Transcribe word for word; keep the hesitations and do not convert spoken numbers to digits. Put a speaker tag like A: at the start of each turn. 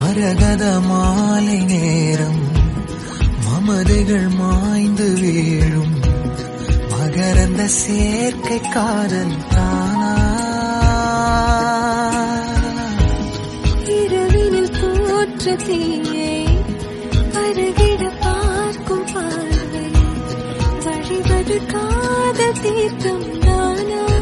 A: மரகத மாலை நேரம் மமதைகள் மாய்ந்து வீழும் மகரந்த சேர்க்கை காதல் தானா
B: இரவினில் தோற்ற தீயை அருகிட பார்க்கும் பார்வை வழிவது காதல் தீர்க்கம் தானா